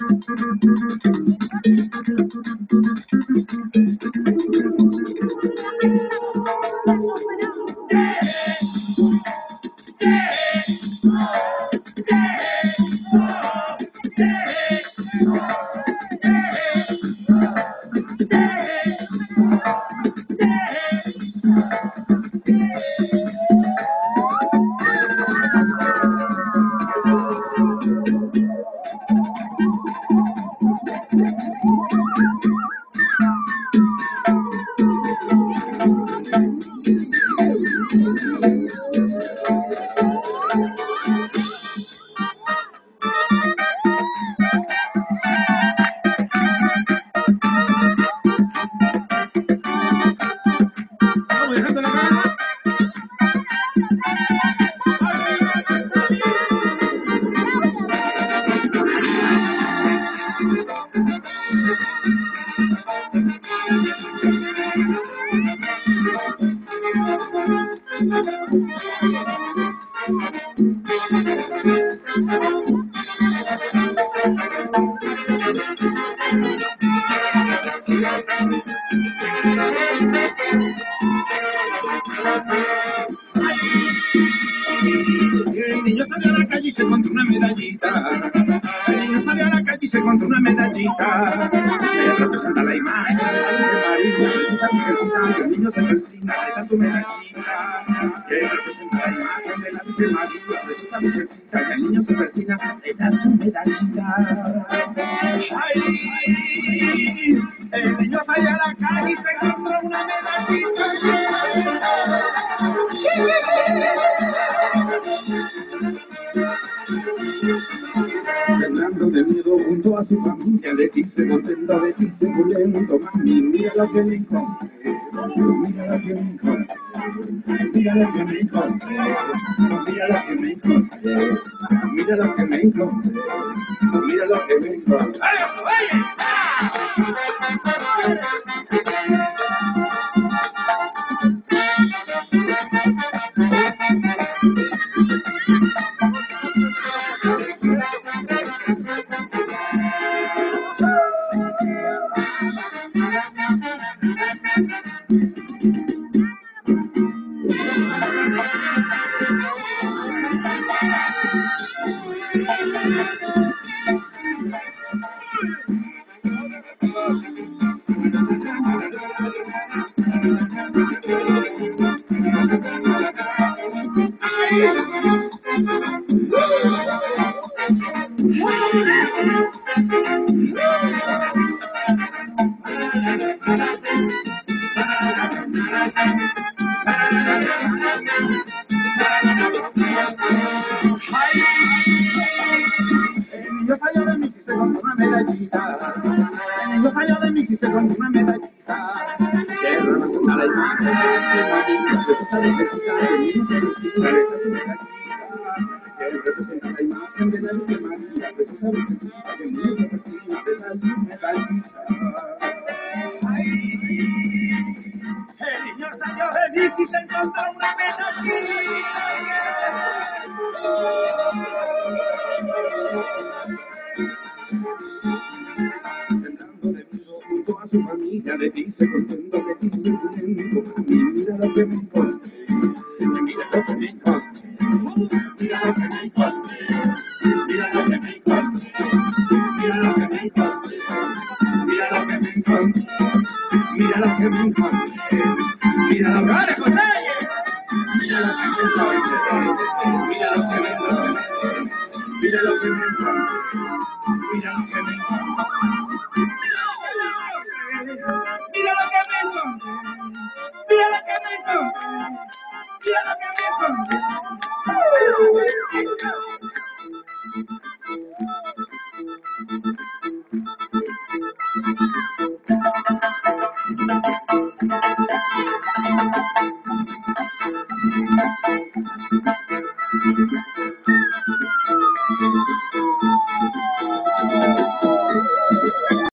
El niño salió a la calle y se encontró una medallita. El niño salió a la calle y se encontró una medallita. Que representa la imagen de la Virgen María. El niño se persina, le da su medallita. Que representa la imagen de la Virgen María. Resulta virgencita, que el niño se persina, le da su medallita. ¡Ay! El niño salió a la calle y se encontró una medallita. Temblando de miedo junto a su familia, le dice contenta, le dice bulento, mami, mira lo que me encontré, mira lo que me encontré, mira lo que me encontré, mira lo que me encontré, mira lo que me encontré, mira lo que me encontré. Yo fallo de mí si se con una medallita. Yo fallo de mí si se con una medallita. Que representa la imagen de la Virgen María. Que representa la imagen de la Virgen María. Que el niño se persina, le da su medallita. Ay, el niño salió de mí si se encontró una medallita. Temblando de miedo junto a su familia, le dice contento, le dice bulento, mami, mira lo que me encontré, mira lo que me encontré, mira lo que me encontré, mira lo que me encontré, mira lo que me encontré, mira lo que me encontré, mira lo que me encontré, mira lo que me encontré, mira lo que me encontré, mira lo que me encontré, mira lo que me encontré. Mira lo que me encontré. Mira lo que me encontré. Mira lo que me encontré. Mira lo que me encontré. Mira lo que me encontré.